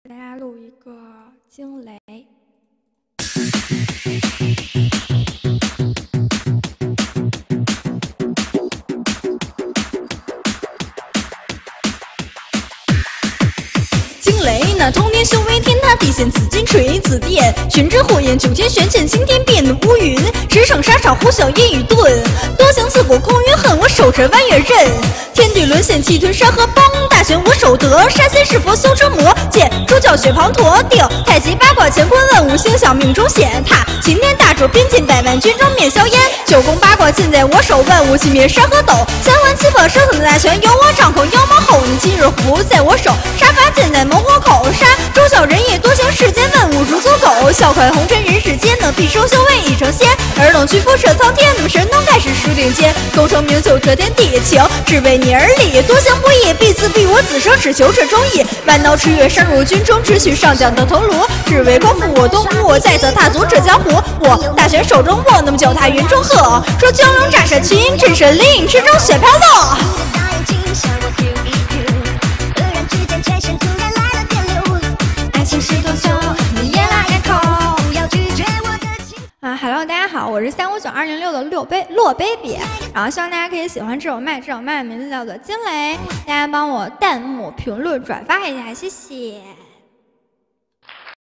给大家录一个惊雷。惊雷，那通天修为，天塌地陷，紫金锤，紫电，玄之火焰，九天玄剑，惊天变乌云，驰骋沙场，呼啸烟雨顿，多行刺骨，空云恨，我手持弯月刃，天地沦陷，气吞山河崩，大权我手得，杀仙是佛，修成魔，剑诛教血滂沱，定太极八卦，乾坤万物，星象命中显，踏擎天大柱，边境百万军中灭硝烟，九宫八卦尽在我手，万物尽灭山河斗，三环七魄生死大权由我掌控，妖魔后你今日福在我手，杀伐尽在猛火口，杀忠孝仁义，多行世间万物如走狗，笑看红尘人世间，能必收修为已成仙，尔等驱佛摄苍天，那么神能盖世数顶尖，功成名就这天地情，只为你而立，多行不义必自毙，我此生只求这忠义，弯刀驰越深入军中，只取上将的头颅，只为光复我东吴，我再次踏足这江湖，我大权手中握，那么脚踏云中鹤，说蛟龙炸射群，震慑灵，池中雪飘落。Hello， 大家好，我是359206的洛 baby， 然后希望大家可以喜欢这首麦的名字叫做惊雷，大家帮我弹幕评论转发一下，谢谢。